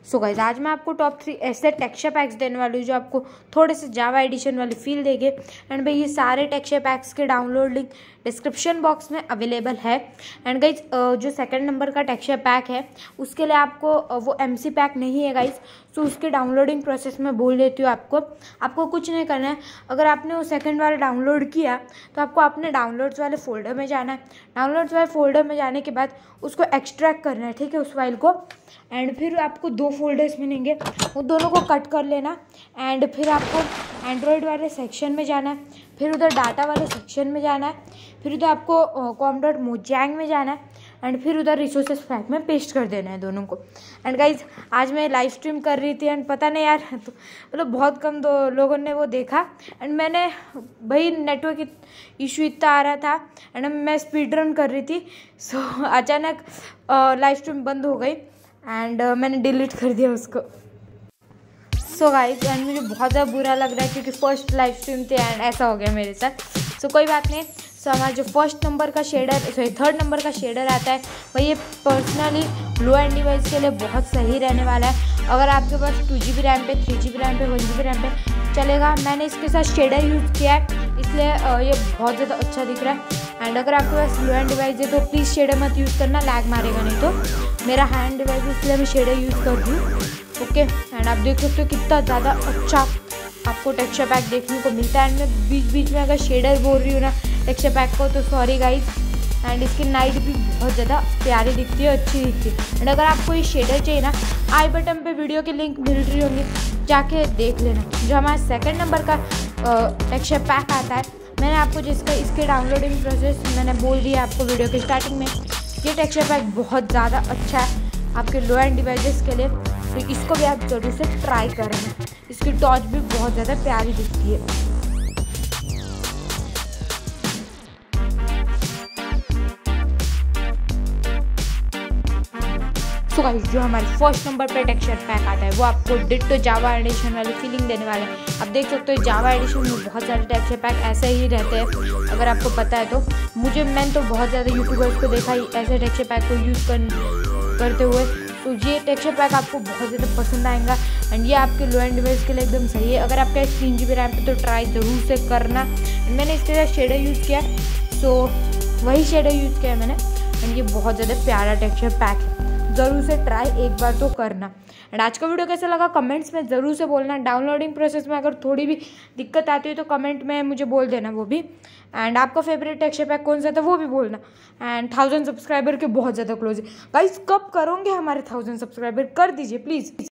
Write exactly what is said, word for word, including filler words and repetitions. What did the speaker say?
So guys आज मैं आपको टॉप थ्री ऐसे टेक्सचर पैक्स देने वाली हूँ जो आपको थोड़े से जावा एडिशन वाली फील देंगे। एंड भाई ये सारे टेक्सचर पैक्स के डाउनलोड लिंक डिस्क्रिप्शन बॉक्स में अवेलेबल है। एंड गाइज जो सेकंड नंबर का टेक्सचर पैक है उसके लिए आपको वो एमसी पैक नहीं है गाइज, तो उसके डाउनलोडिंग प्रोसेस में बोल देती हूँ आपको आपको कुछ नहीं करना है। अगर आपने वो सेकंड वाला डाउनलोड किया तो आपको अपने डाउनलोड्स वाले फोल्डर में जाना है। डाउनलोड्स वाले फोल्डर में जाने के बाद उसको एक्सट्रैक्ट करना है, ठीक है, उस फाइल को। एंड फिर आपको दो फोल्डर्स मिलेंगे, वो दोनों को कट कर लेना। एंड फिर आपको एंड्रॉयड वाले सेक्शन में जाना है, फिर उधर डाटा वाले सेक्शन में जाना है, फिर उधर आपको कॉम डॉट मोजैंग में जाना है। एंड फिर उधर रिसोर्सेज पैक में पेस्ट कर देना है दोनों को। एंड गाइज आज मैं लाइव स्ट्रीम कर रही थी एंड पता नहीं यार तो मतलब बहुत कम दो लोगों ने वो देखा। एंड मैंने भाई नेटवर्क इशू इतना आ रहा था एंड मैं स्पीड रन कर रही थी, सो अचानक लाइव स्ट्रीम बंद हो गई एंड uh, मैंने डिलीट कर दिया उसको। सो गाइस एंड मुझे बहुत ज़्यादा बुरा लग रहा है क्योंकि फर्स्ट लाइव स्ट्रीम थे एंड ऐसा हो गया मेरे साथ। सो so, कोई बात नहीं। सो so, हमारा जो फर्स्ट नंबर का शेडर सॉरी थर्ड नंबर का शेडर आता है वही ये पर्सनली लो एंड डिवाइस के लिए बहुत सही रहने वाला है। अगर आपके पास टू जी बी रैम पे, थ्री जी बी रैम पे, वन जी बी रैम पे चलेगा। मैंने इसके साथ शेडर यूज़ किया है इसलिए ये बहुत ज़्यादा अच्छा दिख रहा है। एंड अगर आपके पास लो एंड डिवाइस है तो प्लीज़ शेडर मत यूज़ करना, लैग मारेगा नहीं तो। मेरा हैंड डिवाइस इसलिए मैं शेडर यूज़ कर रही हूँ, ओके। एंड आप देख सकते हो कितना ज़्यादा अच्छा आपको टेक्सचर पैक देखने को मिलता है। एंड मैं बीच बीच में अगर शेडर बोल रही हूँ ना टेक्सचर पैक को तो सॉरी गाइज। एंड इसकी नाइट भी बहुत ज़्यादा प्यारी दिखती है, अच्छी दिखती है। एंड अगर आपको ये शेडर चाहिए ना, आई बटन पे वीडियो की लिंक मिल रही होंगी, जाके देख लेना। जो हमारा सेकंड नंबर का टेक्सचर पैक आता है, मैंने आपको जिसका इसके डाउनलोडिंग प्रोसेस मैंने बोल दिया आपको वीडियो के स्टार्टिंग में। ये टेक्सचर पैक बहुत ज़्यादा अच्छा है आपके लो एंड डिवाइसेस के लिए, तो इसको भी आप जरूर से ट्राई करना। इसकी टॉर्च भी बहुत ज़्यादा प्यारी दिखती है। सो गाइस जो हमारे फर्स्ट नंबर पे टेक्सचर पैक आता है वो आपको डिट्टो जावा एडिशन वाली फीलिंग देने वाला है। आप देख सकते हो जावा एडिशन में बहुत सारे टेक्सचर पैक ऐसे ही रहते हैं, अगर आपको पता है तो। मुझे मैंने तो बहुत ज़्यादा यूट्यूबर्स को देखा ऐसे टेक्सचर पैक को यूज़ कर करते हुए, तो ये टेक्सचर पैक आपको बहुत ज़्यादा पसंद आएगा। एंड ये आपके लो एंड डिवाइस के लिए एकदम सही है। अगर आपका तीन जी बी रैम पे तो ट्राई ज़रूर से करना। मैंने इसके साथ शेडर यूज़ किया, सो वही शेडर यूज़ किया मैंने। एंड ये बहुत ज़्यादा प्यारा टेक्सचर पैक है, ज़रूर से ट्राई एक बार तो करना। एंड आज का वीडियो कैसा लगा कमेंट्स में ज़रूर से बोलना। डाउनलोडिंग प्रोसेस में अगर थोड़ी भी दिक्कत आती है तो कमेंट में मुझे बोल देना वो भी। एंड आपका फेवरेट टेक्सचर पैक कौन सा था वो भी बोलना। एंड थाउजेंड सब्सक्राइबर के बहुत ज़्यादा क्लोज है गाइस, कब करोगे हमारे थाउजेंड सब्सक्राइबर, कर दीजिए प्लीज़।